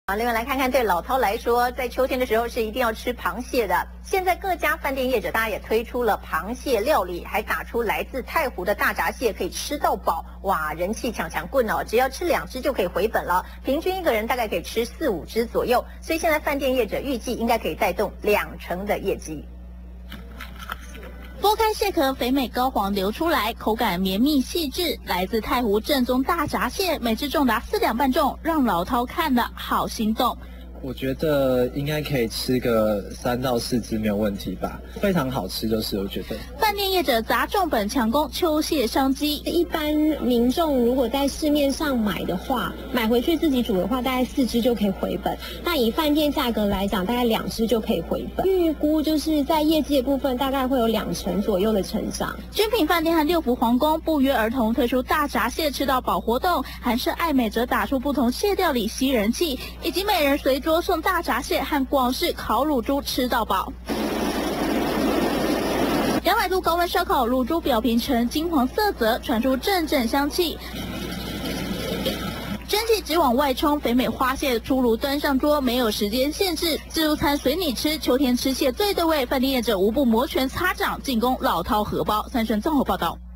好，另外来看看对老饕来说，在秋天的时候是一定要吃螃蟹的。现在各家饭店业者大家也推出了螃蟹料理，还打出来自太湖的大闸蟹可以吃到饱，哇，人气抢棍哦！只要吃2只就可以回本了，平均一个人大概可以吃4、5只左右。所以现在饭店业者预计应该可以带动20%的业绩。 剥开蟹壳，肥美膏黄流出来，口感绵密细致。来自太湖正宗大闸蟹，每只重达4两半重，让老饕看了好心动。 我觉得应该可以吃个3到4只没有问题吧，非常好吃就是我觉得。 饭店业者砸重本抢攻秋蟹商机， 一般民众如果在市面上买的话，买回去自己煮的话，大概4只就可以回本。那以饭店价格来讲，大概2只就可以回本。预估就是在业绩的部分，大概会有2成左右的成长。 君品饭店和六福皇宫不约而同推出大闸蟹吃到饱活动，韩式爱美则打出不同蟹料理吸人气，以及每人随桌送大闸蟹和广式烤乳猪吃到饱。200度高温烧烤，乳猪表皮呈金黄色泽，传出阵阵香气。蒸汽直往外冲，肥美花蟹出炉端上桌，没有时间限制，自助餐随你吃。秋天吃蟹最对味，饭店业者无不摩拳擦掌，进攻老饕荷包。3立综合报道。